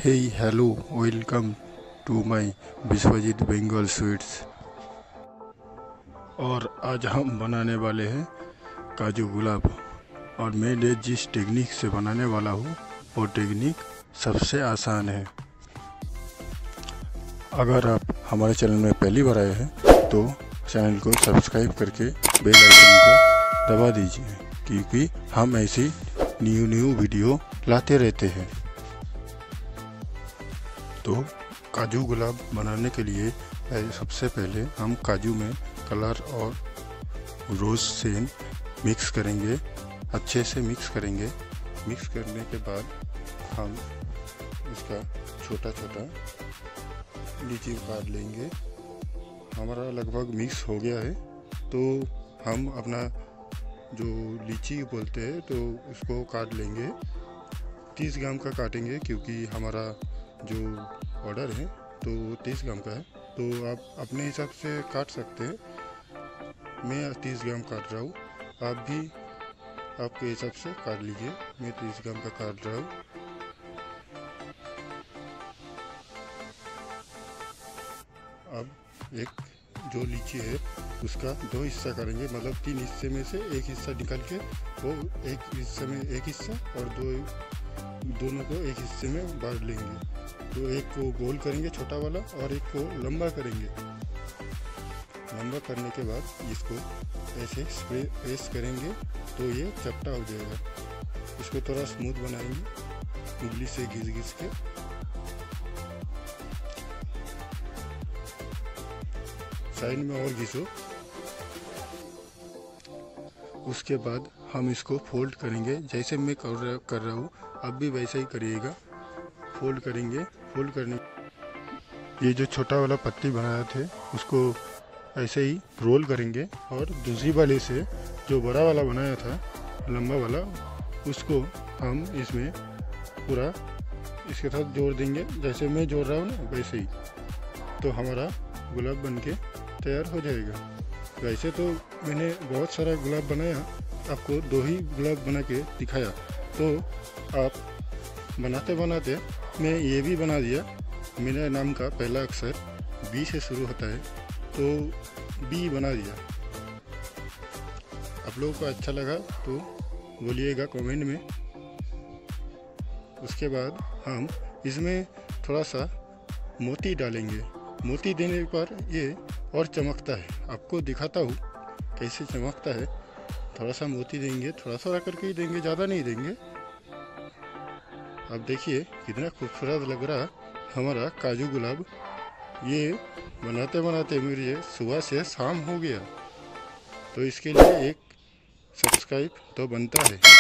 Hey hello welcome to my Vishwajeet Bengal sweets. और आज हम बनाने वाले हैं काजू गुलाब। और मैं जिस टेक्निक से बनाने वाला हूँ वो टेक्निक सबसे आसान है। अगर आप हमारे चैनल में पहली बार आए हैं तो चैनल को सब्सक्राइब करके बेल आइकन को दबा दीजिए, क्योंकि हम ऐसी न्यू वीडियो लाते रहते हैं। तो काजू गुलाब बनाने के लिए सबसे पहले हम काजू में कलर और रोज़ सेन मिक्स करेंगे, अच्छे से मिक्स करेंगे। मिक्स करने के बाद हम इसका छोटा छोटा लीची काट लेंगे। हमारा लगभग मिक्स हो गया है, तो हम अपना जो लीची बोलते हैं तो उसको काट लेंगे। 30 ग्राम का काटेंगे, क्योंकि हमारा जो ऑर्डर है तो 30 ग्राम का है, तो आप अपने हिसाब से काट सकते हैं। मैं 30 ग्राम काट रहा हूँ, आप भी आपके हिसाब से काट लीजिए। मैं 30 ग्राम का काट रहा हूँ। अब एक जो लीची है उसका 2 हिस्सा करेंगे, मतलब 3 हिस्से में से एक हिस्सा निकाल के वो एक हिस्से में एक हिस्सा और दोनों को एक हिस्से में बांट लेंगे। तो एक को गोल करेंगे छोटा वाला और एक को लंबा करेंगे। लंबा करने के बाद इसको ऐसे प्रेस करेंगे तो ये चपटा हो जाएगा। इसको थोड़ा स्मूथ बनाएंगे उंगली से घिस के। साइड में और घिसो। उसके बाद हम इसको फोल्ड करेंगे, जैसे मैं कर रहा हूँ आप भी वैसे ही करिएगा। फोल्ड करेंगे। फोल्ड करने ये जो छोटा वाला पत्ती बनाया थे उसको ऐसे ही रोल करेंगे, और दूसरी वाले से जो बड़ा वाला बनाया था लंबा वाला उसको हम इसमें पूरा इसके साथ जोड़ देंगे, जैसे मैं जोड़ रहा हूँ ना वैसे ही। तो हमारा गुलाब बनके तैयार हो जाएगा। वैसे तो मैंने बहुत सारा गुलाब बनाया, आपको 2 ही गुलाब बना के दिखाया। तो आप बनाते बनाते मैं ये भी बना दिया। मेरे नाम का पहला अक्षर बी से शुरू होता है, तो बी बना दिया। आप लोगों को अच्छा लगा तो बोलिएगा कमेंट में। उसके बाद हम इसमें थोड़ा सा मोती डालेंगे। मोती देने पर ये और चमकता है। आपको दिखाता हूँ कैसे चमकता है। थोड़ा सा मोती देंगे, थोड़ा करके ही देंगे, ज़्यादा नहीं देंगे। अब देखिए कितना खूबसूरत लग रहा हमारा काजू गुलाब। ये बनाते बनाते मेरे सुबह से शाम हो गया, तो इसके लिए एक सब्सक्राइब तो बनता है।